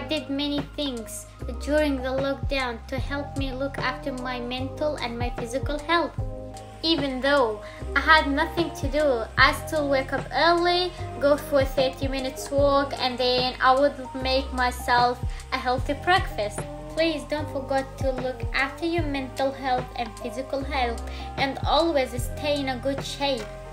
did many things during the lockdown to help me look after my mental and my physical health. Even though I had nothing to do, I still wake up early, go for a 30 minutes walk, and then I would make myself a healthy breakfast. Please don't forget to look after your mental health and physical health, and always stay in a good shape.